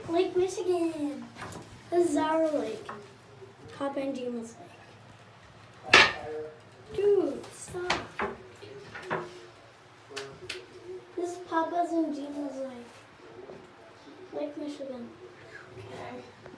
Lake Michigan. This is our lake. Papa and Gina's lake. Dude, stop. This is Papa's and Gina's lake. Lake Michigan. Okay.